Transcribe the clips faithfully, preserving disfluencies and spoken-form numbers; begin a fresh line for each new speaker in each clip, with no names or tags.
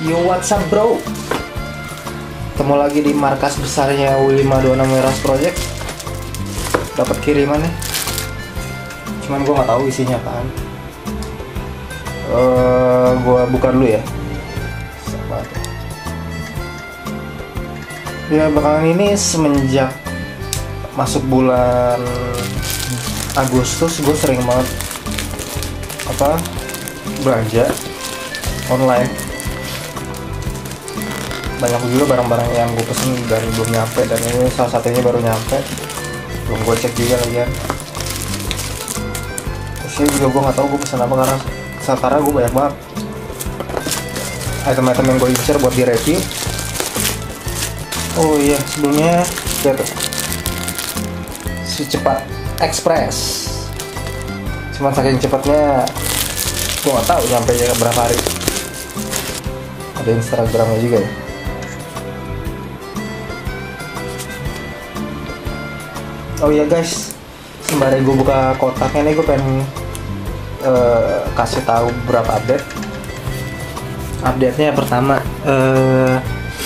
Yo, what's up bro? Ketemu lagi di markas besarnya U lima dua enam Warehouse Project. Dapat kiriman nih. Cuman gue nggak tahu isinya apaan. Uh, gue buka dulu ya. Sabar. Ya belakangan ini semenjak masuk bulan Agustus gue sering banget apa belanja online. Banyak juga barang-barang yang gue pesen dari belum nyampe, dan ini salah satunya baru nyampe, belum gue cek juga lagi kan. Terusnya juga gue nggak tahu gue pesen apa, karena sekarang gue banyak banget item-item yang gue incer buat direview. Oh iya, sebelumnya ya tuh si cepat express, cuman saking cepatnya gue nggak tahu sampai berapa hari. Ada Instagramnya juga ya. Oh iya guys, sembari gue buka kotaknya nih, gue pengen uh, kasih tahu beberapa update. Update-nya pertama, uh,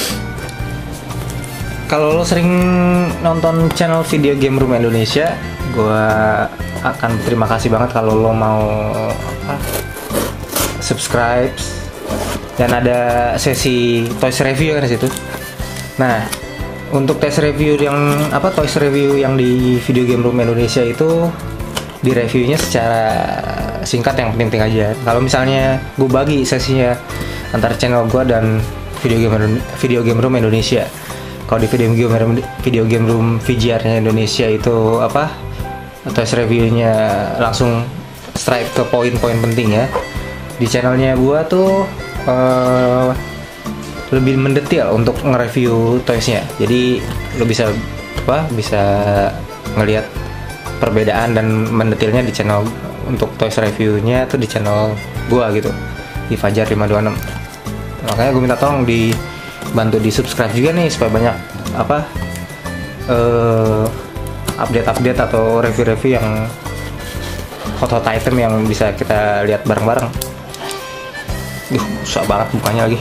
kalau lo sering nonton channel Video Game Room Indonesia, gue akan terima kasih banget kalau lo mau apa, subscribe, dan ada sesi toys review kan di situ. Nah, untuk tes review yang apa toys review yang di Video Game Room Indonesia itu di reviewnya secara singkat, yang penting-penting aja. Kalau misalnya gue bagi sesinya antara channel gue dan Video Game Video Game Room Indonesia. Kalau di Video Game Room Video Game Room V G R-nya Indonesia itu apa toys reviewnya langsung straight ke poin-poin penting ya. Di channelnya gue tuh uh, lebih mendetail untuk nge-review toysnya, jadi lo bisa apa bisa ngelihat perbedaan dan mendetailnya di channel untuk toys reviewnya tuh di channel gua gitu, di Fajar lima dua enam. Makanya gue minta tolong dibantu di subscribe juga nih, supaya banyak apa uh, update-update atau review-review yang hot-hot item yang bisa kita lihat bareng-bareng. Duh, susah banget bukanya lagi.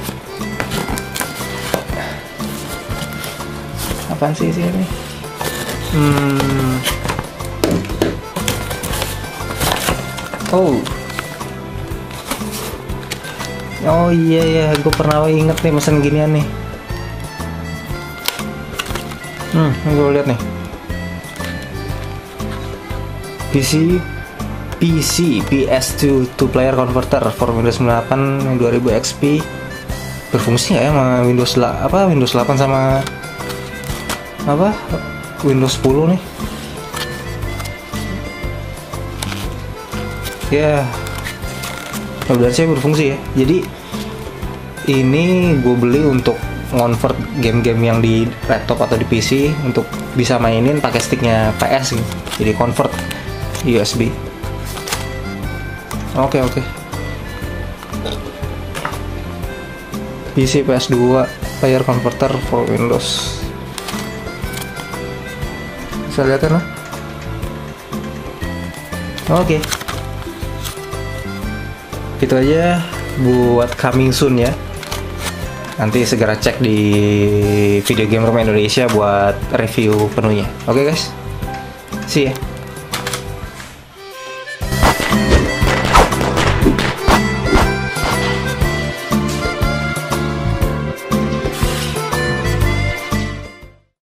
Apaan sih sini? Hmm. Oh. Oh iya ya, gue pernah inget nih mesen ginian nih. Hmm, gue lihat nih. P C P C P S dua two player converter for Windows sembilan puluh delapan dua ribu X P berfungsi nggak ya sama Windows apa Windows delapan sama apa Windows sepuluh nih ya. Kalau dari saya berfungsi ya. Jadi ini gue beli untuk convert game-game yang di laptop atau di P C untuk bisa mainin pakai sticknya P S gitu. Jadi convert U S B. Oke oke. P C P S dua player converter for Windows. Bisa lihat kan lah. Oke, itu aja buat coming soon ya. Nanti segera cek di Video Game Room Indonesia buat review penuhnya. Oke guys, see ya.